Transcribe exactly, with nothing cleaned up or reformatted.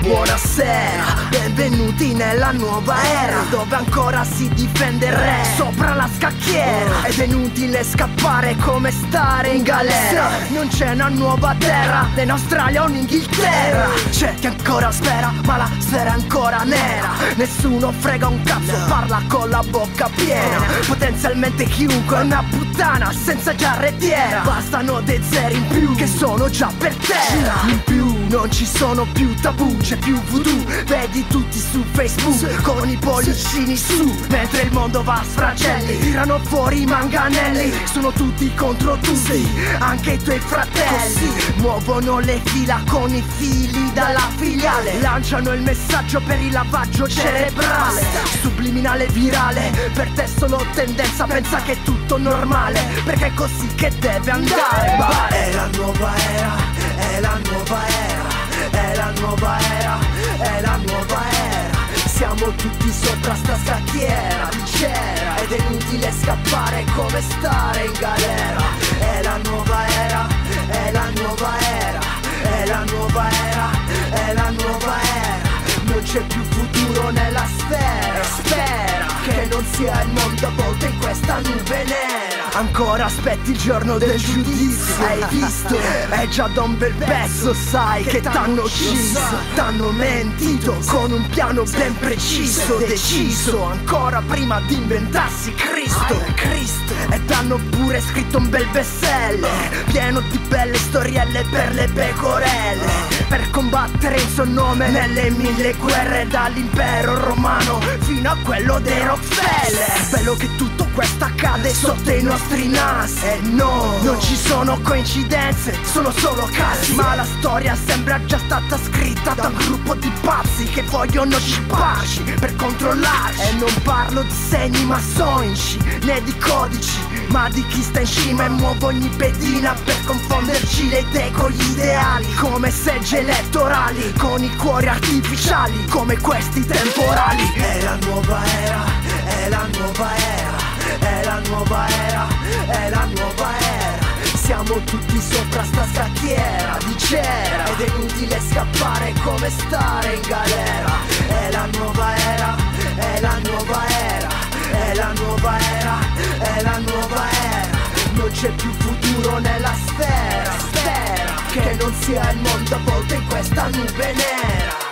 buonasera, benvenuti nella nuova era, dove ancora si difende il re sopra la scacchiera. Ed è inutile scappare, come stare in galera. Non c'è una nuova terra, né in Australia o in Inghilterra. C'è chi ancora spera, ma la sfera è ancora nera. Nessuno frega un cazzo, parla con la bocca piena. Potenzialmente chiunque è una puttana senza giarrettiera. Bastano dei zeri in più che sono già per terra. In più non ci sono più tabù, c'è più voodoo. Vedi tutti su Facebook con i pollicini su, mentre il mondo va a sfracelli, tirano fuori i manganelli. Sono tutti contro tutti, anche i tuoi fratelli. Muovono le fila con i fili dalla filiale, lanciano il messaggio per il lavaggio cerebrale. Subliminale virale, per te solo tendenza, pensa che è tutto normale, perché è così che deve andare. Ma è la nuova era, è la nuova era, è la nuova era, è la nuova era. Siamo tutti sopra sta scacchiera di cera, ed è inutile scappare, come stare in galera. È la nuova era, è la nuova era, è la nuova era, è la nuova era. Non c'è più futuro nella sfera, spera che non sia il mondo avvolto in questa nube nera. Ancora aspetti il giorno del giudizio, hai visto? È già da un bel pezzo, sai che t'hanno ucciso, t'hanno mentito con un piano ben preciso, deciso ancora prima di inventarsi Cristo, Cristo. E t'hanno pure scritto un bel bestseller pieno di belle storielle per le pecorelle, per combattere in suo nome nelle mille guerre, dall'impero romano fino a quello dei Rockefeller. Bello che tutto questo accade sotto i nostri nasi. E no, non ci sono coincidenze, sono solo casi. Ma la storia sembra già stata scritta da un gruppo di pazzi che vogliono scipparci per controllarci. E non parlo di segni massonici né di codici, ma di chi sta in cima e muove ogni pedina per confonderci le idee con gli ideali, come segge elettorali con i cuori artificiali, come questi temporali. È la nuova era, è la nuova era, è la nuova era, è la nuova era. Siamo tutti sopra sta scacchiera di cera, ed è inutile scappare, come stare in galera. È la nuova era, è la nuova era, è la nuova era, è la nuova era. Non c'è più futuro nella sfera, spera che non sia il mondo avvolto in questa nube nera.